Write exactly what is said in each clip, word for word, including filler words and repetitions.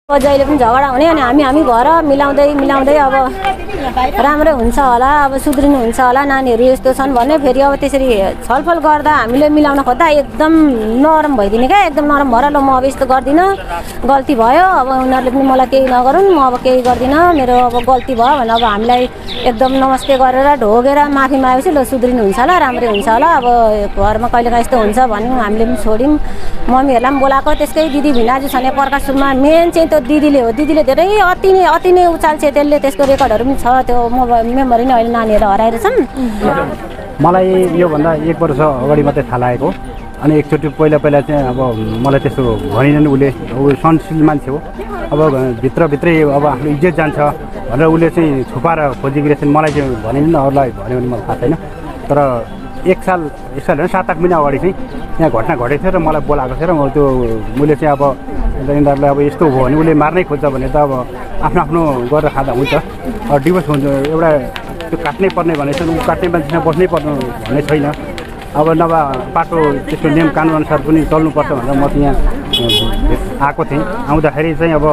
जहिले पनि झगडा हुने अनि हामी हामी घर मिलाउँदै मिलाउँदै अब राम्रो हुन्छ होला अब सुध्रिनु हुन्छ होला नानीहरू यस्तो छन् भने फेरि अब त्यसरी छलफल गर्दा हामीले मिलाउन खोज्दा एकदम नरम भइदिने क्या एकदम नरम भएर ल म अब यस्तो गर्दिनँ गल्ती भयो अब उनीहरूले पनि मलाई केही नगरून् म अब केही गर्दिनँ मेरो अब गल्ती भयो भने अब हामीलाई एकदम नमस्ते गरेर ढोगेर माफी मागेपछि ल सुध्रिनु हुन्छ होला राम्रै हुन्छ होला अब घरमा कहिलेकाहीँ यस्तो हुन्छ भन्यौँ हामीले पनि छोड्यौँ मम्मीहरूलाई पनि बोलाएको त्यसकै दिदी भिनाजु छने प्रकाशमा मेन चाहिँ त्यो दिदीले हो दिदीले धेरै अति नै अति नै उचाल्छ त्यसले त्यसको रेकर्डहरू पनि छ त्यो मोबाइल मेमोरी नै अहिले नानीहरू हराएर छन् मलाई योभन्दा एक वर्ष अगाडि मात्रै थाहा लागेको अनि एकचोटि पहिला पहिला चाहिँ अब मलाई त्यस्तो भनिनन् उसले ऊ सहनशील मान्छे हो अब भित्रभित्रै अब आफ्नो इज्जत जान्छ भनेर उसले चाहिँ छुपाएर खोजिरहेछन् मलाई चाहिँ भनेन अरूलाई भन्यो भने मलाई थाहा छैन तर एक साल एक साल होइन सात आठ महिना अगाडि चाहिँ यहाँ घटना घटेको थियो र मलाई बोलाएको थियो र म त्यो मैले चाहिँ अब यिनीहरूलाई अब यस्तो हो भने उसले मार्नै खोज्छ भने त अब आफ्नो आफ्नो गरेर खाँदा हुन्छ डिभोर्स हुन्छ एउटा त्यो काट्नै पर्ने भनेको छ ऊ काट्ने मान्छेसँग बस्नै पर्ने भन्ने छैन अब नभए बाटो त्यसको नियम कानुन अनुसार पनि चल्नुपर्छ भनेर म यहाँ आएको थिएँ आउँदाखेरि चाहिँ अब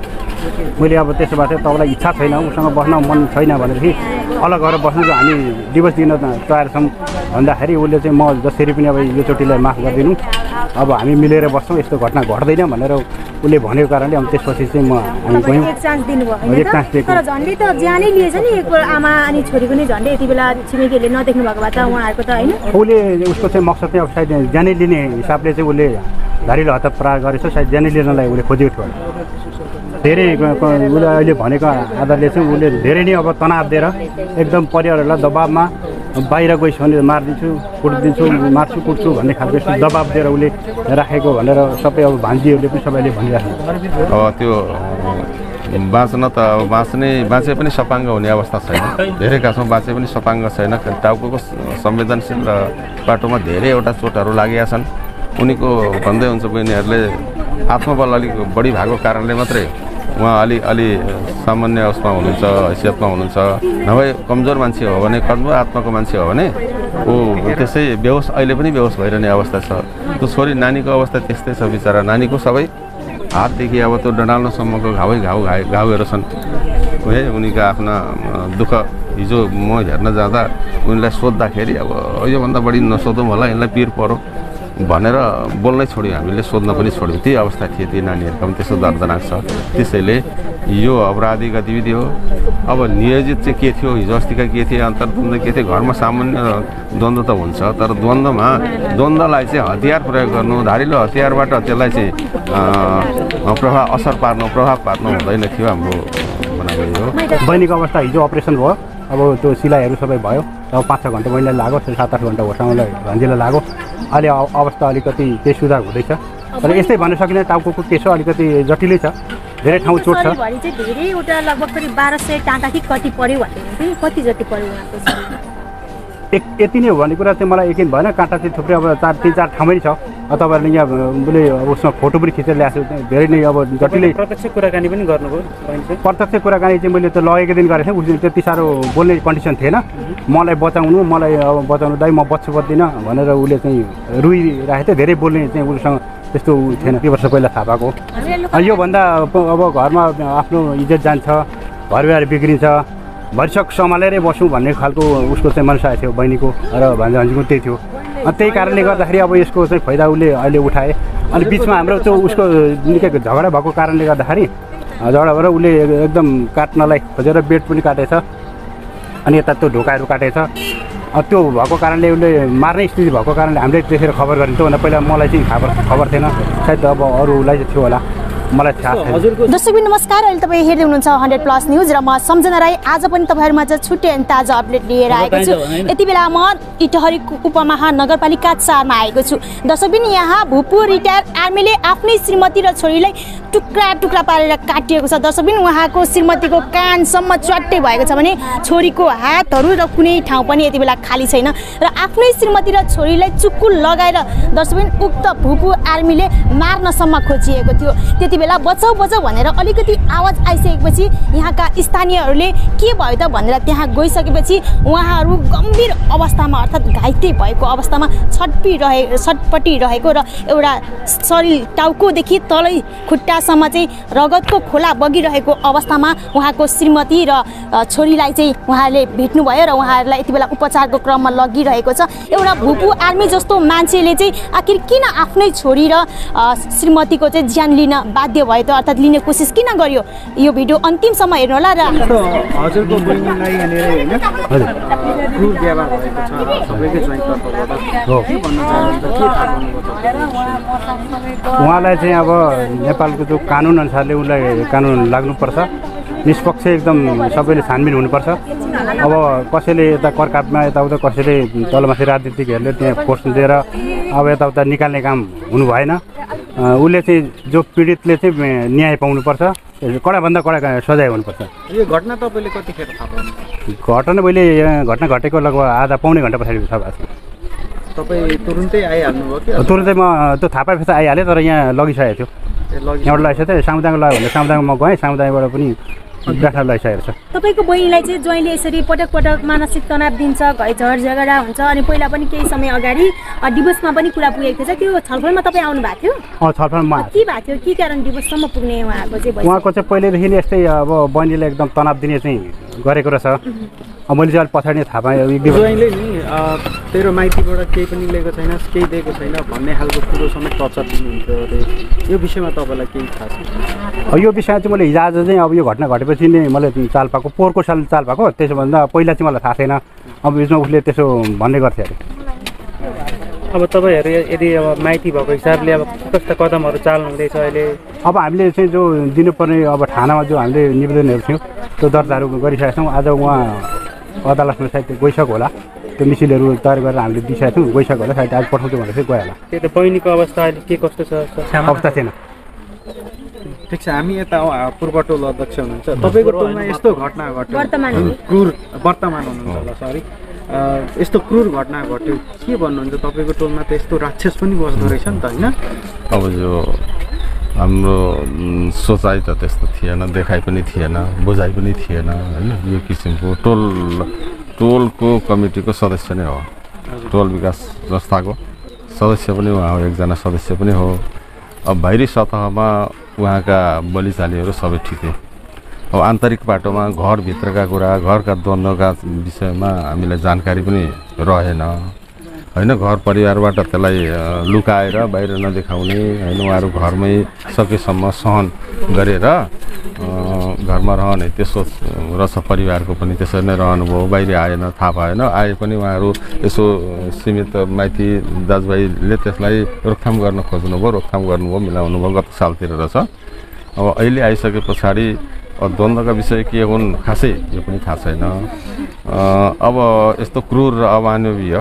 मैले अब त्यसो भए तपाईँलाई इच्छा छैन उसँग बस्न मन छैन भनेदेखि अलग गरेर बस्नु हामी डिभोर्स दिन तयार छौँ भन्दाखेरि उसले चाहिँ म जसरी पनि अब यो चोटिलाई माफ गरिदिनु अब हामी मिलेर बस्छौँ यस्तो घटना घट्दैन भनेर उसले भनेको कारणले अब त्यसपछि चाहिँ म हामी गयौँ एक चान्स दिनुभयो एक चान्स दिएको तर झन्डै त ज्यानै लिएछ नि एक आमा अनि छोरीको नि झन्डै यति बेला छिमेकीहरूले नदेख्नु भएको भए त उहाँहरूको त होइन उसले उसको चाहिँ मकसद चाहिँ अब सायद ज्यानै लिने हिसाबले चाहिँ उसले धारिलो हतार प्रहार गरेछ सायद ज्यानै लिनलाई उसले खोजेको थियो धेरै उसले अहिले भनेको आधारले चाहिँ उसले धेरै नै अब तनाव दिएर एकदम परिवारहरूलाई दबाबमा बाहिर गइस् भने मारिदिन्छु कुटिदिन्छु मार्छु कुट्छु भन्ने खालको दबाब दिएर उसले राखेको भनेर सबै अब भान्जीहरूले पनि सबैले भनिराख्नु अब त्यो बाँच्न त अब बाँच्ने बाँचे पनि सपाङ्ग हुने अवस्था छैन धेरै खासमा बाँचे पनि सपाङ्ग छैन टाउको संवेदनशील र बाटोमा धेरैवटा चोटहरू लागेका छन् उनीको भन्दै हुन्छ बहिनीहरूले आत्मबल अलिक बढी भएको कारणले मात्रै उहाँ अलि अलि सामान्य उसमा हुनुहुन्छ हैसियतमा हुनुहुन्छ नभए कमजोर मान्छे हो भने कमजोर आत्माको मान्छे हो भने ऊ त्यसै बेहोस अहिले पनि बेहोस भइरहने अवस्था छ त्यो छोरी नानीको अवस्था त्यस्तै छ बिचरा नानीको सबै हातदेखि अब त्यो डडाल्नसम्मको घावै घाउ घाउ घाउहरू छन् है उनीका आफ्ना दुःख हिजो म हेर्न जाँदा उनीलाई सोद्धाखेरि अब योभन्दा बढी नसोधौँ होला यसलाई पिर परो भनेर बोल्नै छोड्यौँ हामीले सोध्न पनि छोड्यौँ त्यही अवस्था थियो ती नानीहरूको पनि त्यस्तो दर्दनाक छ त्यसैले यो अपराधी गतिविधि हो अब नियोजित चाहिँ के थियो हिजो अस्तिका के थिए अन्तर्द्वन्द्व के थियो घरमा सामान्य द्वन्द्व त हुन्छ तर द्वन्द्वमा द्वन्द्वलाई चाहिँ हतियार प्रयोग गर्नु धारिलो हतियारबाट त्यसलाई चाहिँ प्रभाव असर पार्नु प्रभाव पार्नु हुँदैन थियो हाम्रो भनाइ हो बहिनीको अवस्था हिजो अपरेसन भयो अब त्यो सिलाइहरू सबै भयो अब पाँच छ घन्टा महिनाले लाग्यो सात आठ घन्टा होसम्मलाई भान्जीलाई लाग्यो अहिले अवस्था अलिकति केही सुधार हुँदैछ तर यस्तै भन्न सकिने टाउको केस अलिकति जटिलै छ धेरै ठाउँ चोट छ धेरैवटा लगभग करिब बाह्र सय टाँका कि कति पऱ्यो भने कति जति पऱ्यो उहाँको एक यति नै हो भन्ने कुरा चाहिँ मलाई यकिन भएन काँटा चाहिँ थुप्रै अब चार तिन चार ठाउँमै छ तपाईँहरूले यहाँ उसले अब उसमा फोटो पनि खिचेर ल्याएको छु धेरै नै अब जटिलै प्रत्यक्ष कुराकानी पनि गर्नुभयो प्रत्यक्ष कुराकानी चाहिँ मैले त्यो लगेको दिन गरेको थिएँ उसले त्यति साह्रो बोल्ने कन्डिसन थिएन मलाई बचाउनु मलाई अब बचाउनु दाइ म बच्छु बच्दिनँ भनेर उसले चाहिँ रुइरहेको थियो धेरै बोल्ने चाहिँ उसँग त्यस्तो थिएन दुई वर्ष पहिला थाहा पाएको योभन्दा अब घरमा आफ्नो इज्जत जान्छ घरबार बिग्रिन्छ भरिसक सम्हालेरै बसौँ भन्ने खालको उसको चाहिँ मनसा थियो बहिनीको र भान्जीको त्यही थियो त्यही कारणले गर्दाखेरि अब यसको चाहिँ फाइदा उसले अहिले उठाए अनि बिचमा हाम्रो त्यो उसको निकै झगडा भएको कारणले गर्दाखेरि झगडा भएर उसले एकदम काट्नलाई खोजेर बेड पनि काटेछ अनि यता त्यो ढोकाहरू काटेछ त्यो भएको कारणले उसले मार्ने स्थिति भएको कारणले हामीले त्यसरी खबर गरिन्थ्यो भने पहिला मलाई चाहिँ खबर खबर थिएन सायद अब अरूलाई चाहिँ थियो होला मलाई थाहा छैन। दर्शकबिन नमस्कार अहिले तपाईँ हेर्दै हुनुहुन्छ हन्ड्रेड प्लस न्युज र म सम्झना राई आज पनि तपाईँहरूमा चाहिँ छुट्टै अनि ताजा अपडेट लिएर आएको छु। यति बेला म इटहरी उपमहानगरपालिका चारमा आएको छु। दर्शकबिन यहाँ भूपू रिटायर आर्मीले आफ्नै श्रीमती र छोरीलाई टुक्रा टुक्रा पारेर काटिएको छ। दर्शकबिन उहाँको श्रीमतीको कानसम्म च्वाट्टै भएको छ भने छोरीको हातहरू र कुनै ठाउँ पनि यति बेला खाली छैन र आफ्नै श्रीमती र छोरीलाई चुक्कु लगाएर दर्शकबिन उक्त भूपू आर्मीले मार्नसम्म खोजिएको थियो। त्यति बेला बचाउ बचाउ भनेर अलिकति आवाज आइसकेपछि यहाँका स्थानीयहरूले के भयो त भनेर त्यहाँ गइसकेपछि उहाँहरू गम्भीर अवस्थामा अर्थात् घाइते भएको अवस्थामा छटपिरहे छटपटिरहेको र एउटा शरीर टाउकोदेखि तलै खुट्टासम्म चाहिँ रगतको खोला बगिरहेको अवस्थामा उहाँको श्रीमती र छोरीलाई चाहिँ उहाँहरूले भेट्नुभयो र उहाँहरूलाई यति बेला उपचारको क्रममा लगिरहेको छ। एउटा भुपु आर्मी जस्तो मान्छेले चाहिँ आखिर किन आफ्नै छोरी र श्रीमतीको चाहिँ ज्यान लिन बाध्य भयो त अर्थात् लिने कोसिस किन गर्यो? यो भिडियो अन्तिमसम्म हेर्नु होला। र हजुरको बहिनीलाई यहाँनिर होइन क्रूर व्यवहार भएको छ सबैकै ज्वाइँ तर्फबाट के भन्न चाहनुहुन्छ, के थाहा गर्नुपर्छ? उहाँलाई चाहिँ अब नेपालको जो कानुन अनुसारले उसलाई कानुन लाग्नुपर्छ, निष्पक्ष एकदम सबैले छानबिन हुनुपर्छ। अब कसैले यता करकापमा यताउता कसैले तलमाथि राजनीतिकहरूले त्यहाँ फोर्स दिएर अब यताउता निकाल्ने काम हुनु भएन। उसले चाहिँ जो पीडितले चाहिँ न्याय पाउनुपर्छ, कडाभन्दा कडा सजाय हुनुपर्छ। यो घटना तपाईँले कतिखेर थाहा पाउनु? घटना मैले घटना घटेको लगभग आधा पाउने घन्टा पछाडि थाहा भएको छ। तपाईँ तुरुन्तै आइहाल्नुभयो कि? तुरुन्तै म त्यो थाहा पाएपछि आइहालेँ, तर यहाँ लगिसकेको थियो। यहाँबाट लगाइसकेको थियो, सामुदायिक लाग्यो भने सामुदायिकमा म गएँ, सामुदायिकबाट पनि डाक्टर लगाइसकेको छ। तपाईँको बहिनीलाई चाहिँ ज्वाइँले यसरी पटक पटक मानसिक तनाव दिन्छ, घै झर झगडा हुन्छ अनि पहिला पनि केही समय अगाडि डिभोर्समा पनि कुरा पुगेको थिएछ। त्यो छलफलमा तपाईँ आउनु भएको थियो? अँ, छलफलमा के भएको थियो? के कारण डिभोर्ससम्म पुग्ने उहाँको चाहिँ? उहाँको चाहिँ पहिल्यैदेखि नै यस्तै अब बहिनीले एकदम तनाव दिने चाहिँ गरेको रहेछ। अब मैले चाहिँ अलिक पछाडि नै थाहा पाएँ। ज्वाइँले नि तेरो माइतीबाट केही पनि लिएको छैन, केही दिएको छैन भन्ने खालको कुरो समेत टचर दिनुहुन्थ्यो अरे, यो विषयमा तपाईँलाई केही थाहा छ? यो विषयमा चाहिँ मैले हिजो आज चाहिँ अब यो घटना घटेपछि नै मैले चाल पाएको, पोहोरको साल चाल पाएको। त्यसोभन्दा पहिला चाहिँ मलाई थाहा छैन। अब यसमा उसले त्यसो भन्ने गर्थ्यो अरे। अब तपाईँहरू यदि अब माइती भएको हिसाबले अब कस्ता कदमहरू चाल्नु हुँदैछ अहिले? अब हामीले चाहिँ जो दिनुपर्ने अब थानामा जो हामीले निवेदनहरू थियो त्यो दर्ताहरू गरिसकेका छौँ। आज उहाँ अदालतमा सायद गइसक्यो होला, त्यो मिसिलहरू तयार गरेर हामीले दिइसकेका छौँ, गइसक्यो होला, सायद आज पठाउँछु भनेर चाहिँ गयो होला। त्यो त बहिनीको अवस्था अहिले के कस्तो छ? अवस्था छैन। ठिक छ, हामी यता पूर्व टोल अध्यक्ष हुनुहुन्छ, तपाईँको टोलमा यस्तो घटना घट्यो, वर्तमान क्रूर वर्तमान हुनुहुन्छ होला, सरी यस्तो क्रूर घटना घट्यो, के भन्नुहुन्छ? तपाईँको टोलमा त यस्तो राक्षस पनि बस्दो रहेछ नि त होइन? अब यो हाम्रो सोचाइ त त्यस्तो थिएन, देखाइ पनि थिएन, बुझाइ पनि थिएन होइन। यो किसिमको टोल टोलको कमिटीको सदस्य नै हो, टोल विकास संस्थाको सदस्य पनि उहाँ हो, एकजना सदस्य पनि हो। अब बाहिरी सतहमा उहाँका बोलीचालीहरू सबै ठिकै, अब आन्तरिक बाटोमा घरभित्रका कुरा, घरका द्वन्द्वका विषयमा हामीलाई जानकारी पनि रहेन होइन। घर परिवारबाट त्यसलाई लुकाएर बाहिर नदेखाउने होइन, उहाँहरू घरमै सकेसम्म सहन गरेर घरमा रहने त्यसो रहेछ। परिवारको पनि त्यसरी नै रहनुभयो, बाहिर आएन, थाहा भएन, आए पनि उहाँहरू यसो सीमित माइती दाजुभाइले त्यसलाई रोकथाम गर्न खोज्नुभयो, रोकथाम गर्नुभयो, मिलाउनु भयो, गत सालतिर रहेछ। अब अहिले आइसके पछाडि द्वन्द्वका विषय के हुन् खासै यो पनि थाहा छैन। अब यस्तो क्रूर र अमानवीय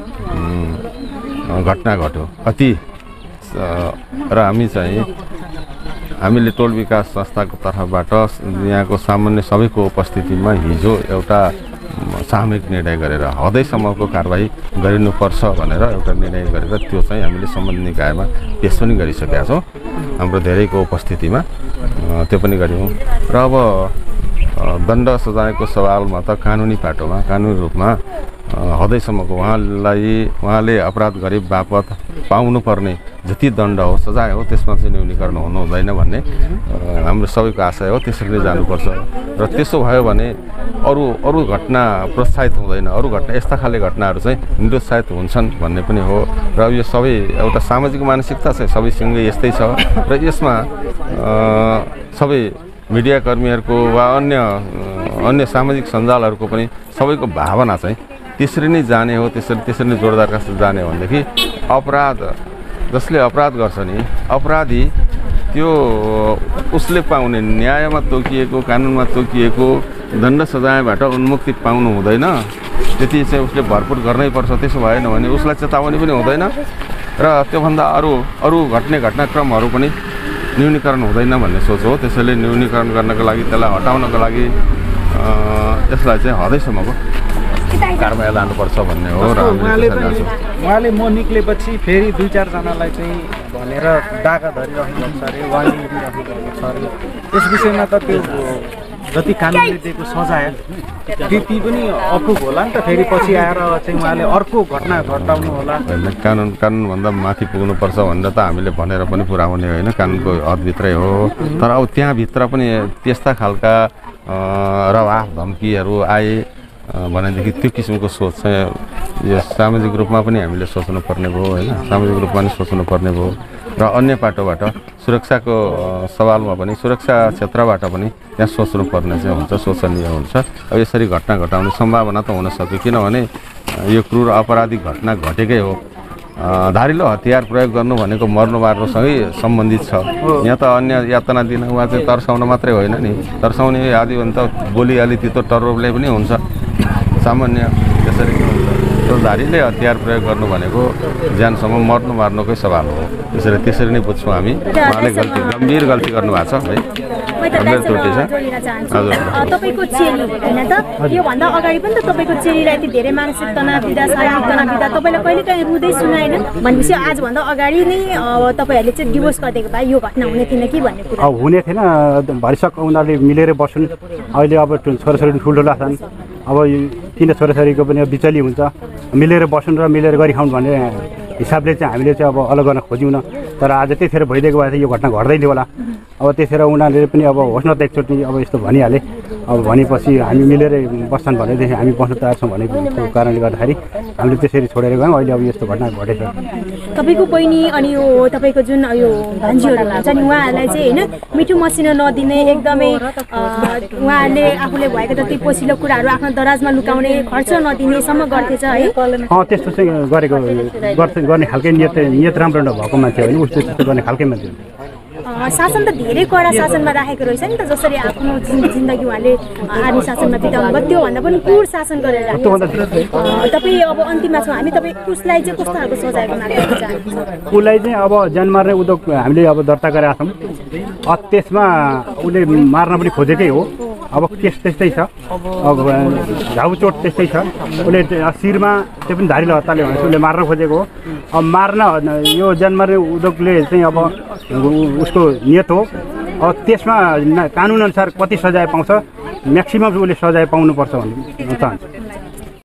घटना घट्यो अति, र हामी चाहिँ हामीले टोल विकास संस्थाको तर्फबाट यहाँको सामान्य सबैको उपस्थितिमा हिजो एउटा सामूहिक निर्णय गरेर हदैसम्मको कारबाही गरिनुपर्छ भनेर एउटा निर्णय गरेर त्यो चाहिँ हामीले सम्बन्धित निकायमा पेश पनि गरिसकेका छौँ हाम्रो धेरैको उपस्थितिमा, त्यो पनि गऱ्यौँ। र अब दण्ड सजायको सवालमा त कानुनी पाटोमा कानुनी रूपमा हदैसम्मको उहाँलाई उहाँले अपराध गरे बापत पाउनुपर्ने जति दण्ड हो, सजाय हो, त्यसमा चाहिँ न्यूनीकरण हुनु हुँदैन भन्ने हाम्रो सबैको आशय हो। त्यसरी नै जानुपर्छ र त्यसो भयो भने अरू अरू घटना प्रोत्साहित हुँदैन, अरू घटना यस्ता खाले घटनाहरू चाहिँ निरुत्साहित हुन्छन् भन्ने पनि हो। र यो सबै एउटा सामाजिक मानसिकता चाहिँ सबैसँग यस्तै छ र यसमा सबै मिडियाकर्मीहरूको वा अन्य अन्य सामाजिक सञ्जालहरूको पनि सबैको भावना चाहिँ त्यसरी नै जाने हो, त्यसरी त्यसरी नै जोरदारका साथ जाने हो भनेदेखि अपराध जसले अपराध गर्छ नि, अपराधी त्यो उसले पाउने न्यायमा तोकिएको, कानुनमा तोकिएको दण्ड सजायबाट उन्मुक्ति पाउनु हुँदैन, त्यति चाहिँ उसले भरपुर गर्नै पर्छ। त्यसो भएन भने उसलाई चेतावनी पनि हुँदैन र त्योभन्दा अरू अरू घट्ने घटनाक्रमहरू पनि न्यूनीकरण हुँदैन भन्ने सोच हो। त्यसैले न्यूनीकरण गर्नको लागि, त्यसलाई हटाउनको लागि यसलाई चाहिँ हदैसम्मको कारबाही लानुपर्छ भन्ने हो। र उहाँले पनि उहाँले म निक्लेपछि फेरि दुई चारजनालाई चाहिँ भनेर डाका धरिराख्नु भएको छ अरे, वानी लिइराख्नु भएको छ अरे। यस विषयमा त त्यो जति कानुनले दिएको सजाय त्यति पनि अपुग होला नि त। फेरि पछि आएर चाहिँ उहाँले अर्को घटना घटाउनु होला। होइन, कानुन कानुनभन्दा माथि पुग्नुपर्छ भनेर त हामीले भनेर पनि पुऱ्याउने होइन, कानुनको हदभित्रै हो। तर अब त्यहाँभित्र पनि त्यस्ता खालका रवाफ धम्कीहरू आए भनेदेखि त्यो किसिमको सोच चाहिँ यो सामाजिक रूपमा पनि हामीले सोच्नुपर्ने भयो होइन, सामाजिक रूपमा पनि सोच्नुपर्ने भयो। र अन्य पाटोबाट सुरक्षाको सवालमा पनि सुरक्षा क्षेत्रबाट पनि त्यहाँ सोच्नुपर्ने चाहिँ हुन्छ, सोचनीय हुन्छ। अब यसरी घटना घटाउने सम्भावना त हुन सक्यो, किनभने यो क्रूर अपराधिक घटना घटेकै हो। धारिलो हतियार प्रयोग गर्नु भनेको मर्नु मार्नुसँगै सम्बन्धित छ। यहाँ त अन्य यातना दिन वा चाहिँ तर्साउन मात्रै होइन नि, तर्साउने आदि भने त गोलीहाली तितो टर्रोले पनि हुन्छ सामान्य। त्यसरी हुन्छ, त्यो धारिले हतियार प्रयोग गर्नु भनेको ज्यानसम्म मर्नु मार्नुकै सवाल हो। त्यसरी त्यसरी नै बुझ्छौँ हामी। उहाँले गल्ती गम्भीर गल्ती गर्नुभएको छ है, गम्भीर त्रुटि छ। हजुर, तपाईँको चेली होइन त, योभन्दा अगाडि पनि त तपाईँको चेलीलाई यति धेरै मानसिक तनाव दिँदा शारीरिक तनाव दिँदा तपाईँलाई कहिले काहीँ रुँदै सुनाएन भनेपछि आजभन्दा अगाडि नै तपाईँहरूले चाहिँ डिभोर्स गरिदिएको भए यो घटना हुने थिएन कि भन्ने कुरा? अब हुने थिएन, भरिसक उनीहरूले मिलेर बस्छन्। अहिले अब छोराछोरी ठुल्ठुला छन्, अब तिन छोराछोरीको पनि बिचली हुन्छ, मिलेर बस्नु र मिलेर गरी खाउँ भन्ने हिसाबले चाहिँ हामीले चाहिँ अब अलग गर्न खोज्यौँ न। तर आज त्यतिखेर भइदिएको भए यो घटना घट्दैन होला। अब त्यतिखेर उनीहरूले पनि अब होस् न त एकचोटि अब यस्तो भनिहाले, अब भनेपछि हामी मिलेर बस्छन् भनेदेखि हामी बस्न तयार छौँ भनेको कारणले गर्दाखेरि हामीले त्यसरी छोडेर गयौँ। अहिले अब यस्तो घटना घटेछ। तपाईँको बहिनी अनि यो तपाईँको जुन यो भान्जीहरू हुन्छ नि उहाँहरूलाई चाहिँ होइन मिठो मसिनो नदिने, एकदमै उहाँहरूले आफूले भएको जति पोसिलो कुराहरू आफ्नो दराजमा लुकाउने, खर्च नदिनेसम्म गर्थेछ है? अँ, त्यस्तो चाहिँ गरेको गर्छ गर्ने खालकै नियत नियत राम्रो नभएको मान्छे होइन, उस्तो त्यस्तो गर्ने खालकै मान्छे। शासन त धेरै कडा शासनमा राखेको रहेछ नि त, जसरी आफ्नो जिन्दगी उहाँले आर्मी शासनमा बिताउनु भयो त्योभन्दा पनि क्रूर शासन गरेर राखेको छ। तपाईँ अब अन्तिममा छौँ हामी, तपाईँ उसलाई चाहिँ कस्तो खालको सजायको माग गर्न चाहनुहुन्छ? उसलाई चाहिँ अब ज्यान मार्ने उद्योग हामीले अब दर्ता गरेका छौँ। त्यसमा उसले मार्न पनि खोजेकै हो। अब केस त्यस्तै छ, अब घाउचोट त्यस्तै छ। उसले शिरमा त्यो पनि धारिलो हत्ताले भनेपछि उसले मार्न खोजेको हो। अब मार्न यो ज्यान मार्ने उद्योगले चाहिँ अब उसको नियत हो। अब त्यसमा कानुनअनुसार कति सजाय पाउँछ, म्याक्सिमम उसले सजाय पाउनुपर्छ भन्ने चाहन्छु।